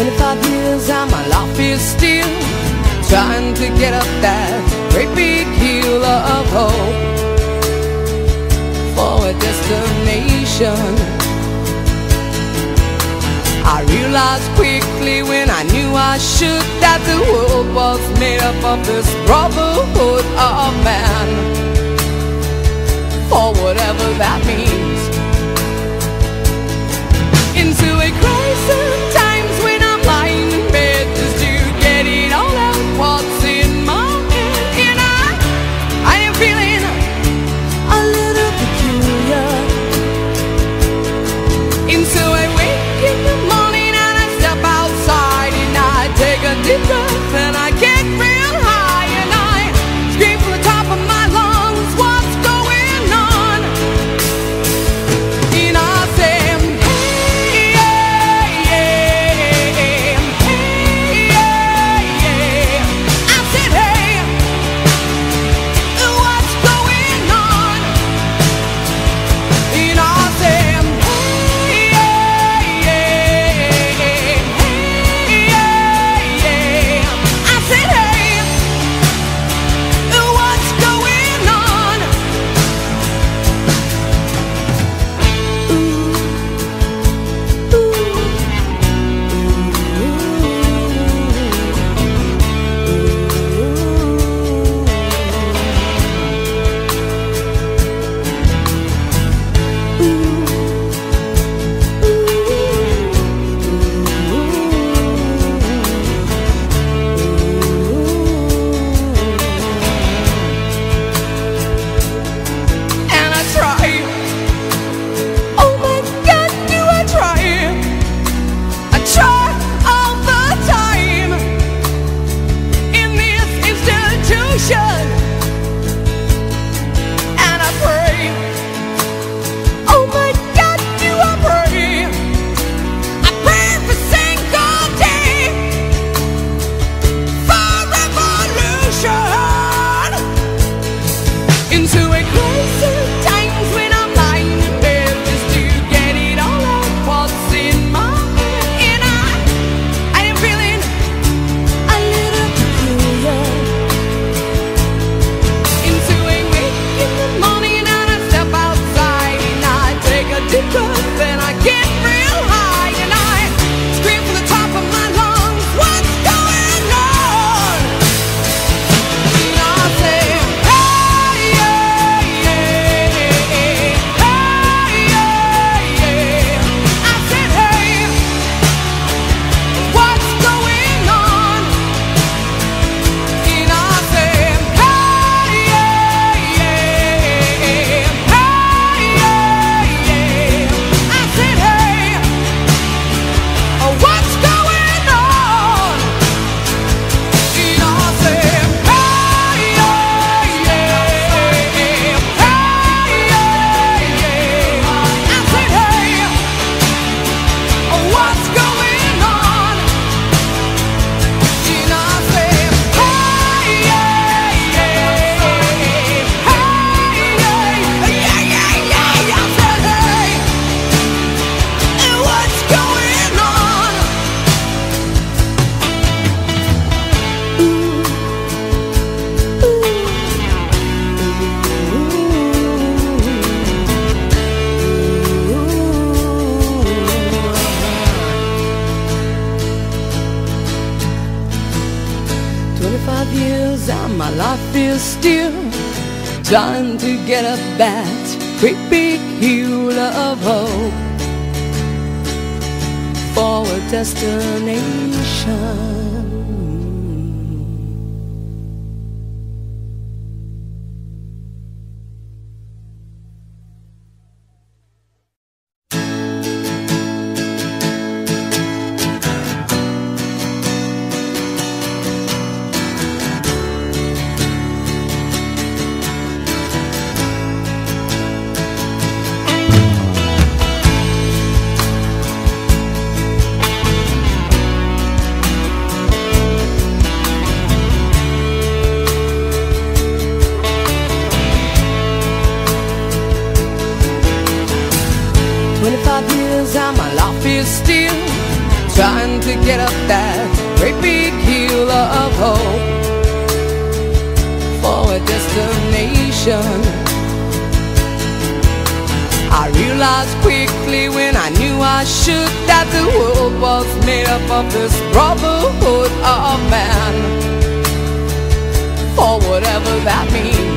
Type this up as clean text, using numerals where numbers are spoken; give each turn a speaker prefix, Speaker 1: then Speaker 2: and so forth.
Speaker 1: 25 years and my life is still trying to get up that great big hill of hope for a destination. I realized quickly when I knew I should that the world was made up of this brotherhood of man, for whatever that means. Into a crisis times when I'm lying in bed just to get it all out what's in my head. And I am feeling a little peculiar. Into a wake in the morning and I step outside and I take a deep breath and I get real high and I scream from the top of my lungs, what's going on? And I say, my life is still trying to get up that great big hill of hope for a destination. 25 years and my life is still trying to get up that great big hill of hope for a destination. I realized quickly when I knew I should that the world was made up of this brotherhood of man, for whatever that means.